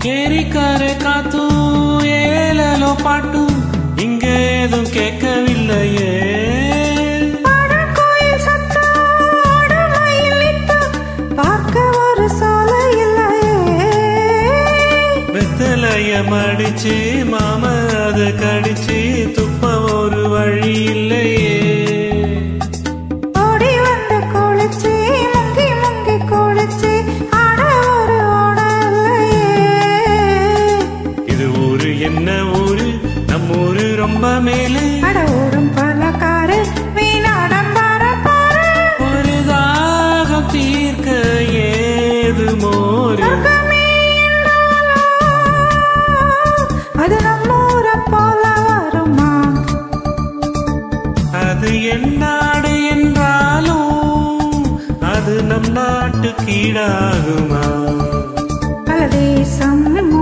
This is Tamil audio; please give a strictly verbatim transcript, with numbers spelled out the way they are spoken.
ஏரிக்காரே காத்தும் ஏலோ பாட்டும் இங்க ஏதும் கேட்கவில்லையே. கோயில் பார்க்க ஒரு சாலை இல்லையே. வெத்தலைய மடிச்சு மாம அது கடிச்சு துப்ப ஒரு வழி இல்லையே. ஓடி வந்து குளிச்சு முங்கி முங்கி குளிச்சு ஆட ஒரு ஓட இல்லையே. இது ஊரு என்ன ஊரு, நம்ம ஊரு ரொம்ப மேலே. அட ஊரும் பலக்காரு வீணாடம் பார பாரு. ஒரு தாகம் தீர்க்க ஏது மோரு. அது நம்ம ஊரை போல வருமா? அது என் நாடு என்றாலும் அது நம் நாட்டு கீழாகுமா? பல தேசம்